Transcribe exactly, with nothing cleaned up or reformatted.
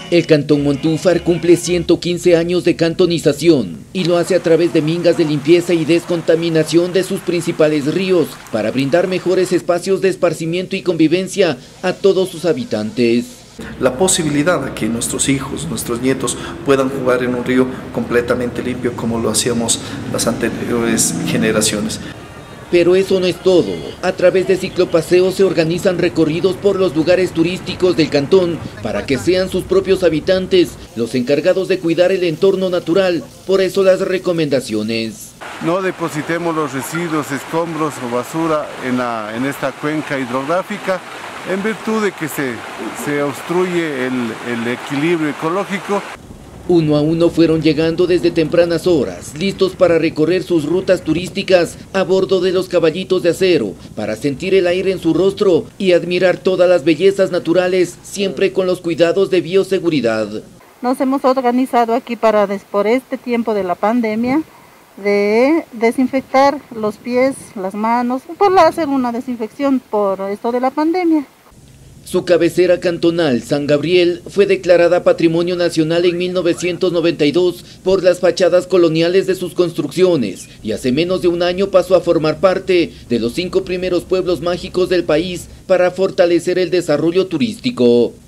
El Cantón Montúfar cumple ciento quince años de cantonización y lo hace a través de mingas de limpieza y descontaminación de sus principales ríos para brindar mejores espacios de esparcimiento y convivencia a todos sus habitantes. La posibilidad de que nuestros hijos, nuestros nietos puedan jugar en un río completamente limpio como lo hacíamos las anteriores generaciones. Pero eso no es todo. A través de ciclopaseos se organizan recorridos por los lugares turísticos del cantón para que sean sus propios habitantes los encargados de cuidar el entorno natural. Por eso las recomendaciones. No depositemos los residuos, escombros o basura en, la, en esta cuenca hidrográfica en virtud de que se, se obstruye el, el equilibrio ecológico. Uno a uno fueron llegando desde tempranas horas, listos para recorrer sus rutas turísticas a bordo de los caballitos de acero, para sentir el aire en su rostro y admirar todas las bellezas naturales, siempre con los cuidados de bioseguridad. Nos hemos organizado aquí para, por este tiempo de la pandemia, de desinfectar los pies, las manos, para hacer una desinfección por esto de la pandemia. Su cabecera cantonal, San Gabriel, fue declarada Patrimonio Nacional en mil novecientos noventa y dos por las fachadas coloniales de sus construcciones y hace menos de un año pasó a formar parte de los cinco primeros pueblos mágicos del país para fortalecer el desarrollo turístico.